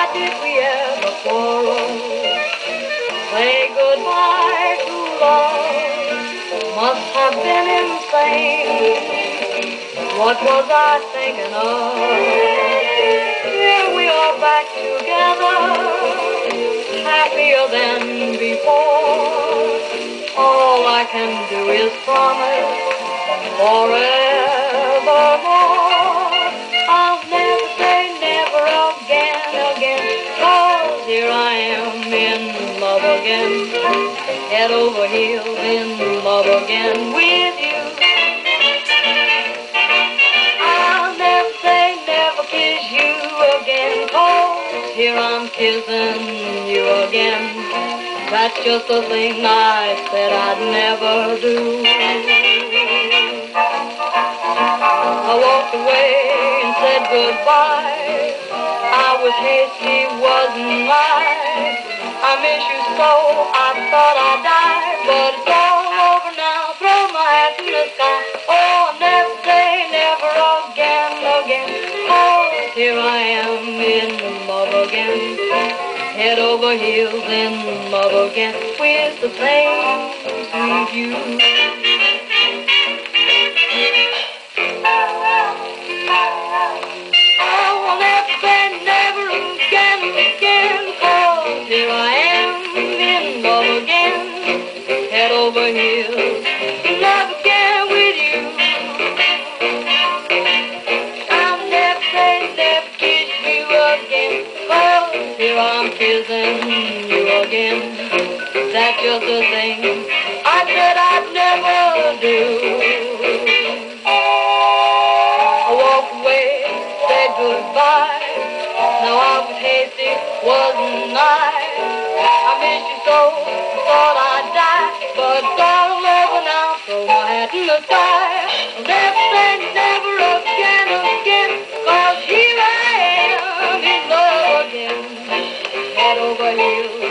did we ever quarrel? Say goodbye to love must have been insane. What was I thinking of? Here we are back together, happier than before. All I can do is promise forevermore. I'll never say never again, 'cause here I am in love again, head over heels in love again with you. I'll never say never kiss you again, 'cause here I'm kissing you again. That's just the thing I said I'd never do. I walked away and said goodbye. I was hasty, wasn't I? I miss you so, I thought I'd die. But it's all over now, throw my hat in the sky. Oh, never say never again. 'Cause here I am in love again, head over heels in love again, with the same sweet you. Here I am in love again, head over heels in love again with you. I'll never say never kiss you again, 'cause here I'm kissing you again. That's just the thing I said I'd never do. I walked away, said goodbye. Now I was hasty, wasn't I? I miss you so, thought I'd die. But it's all over now, throw my hat in the sky. I'll never say never again, 'cause here I am in love again, head over heels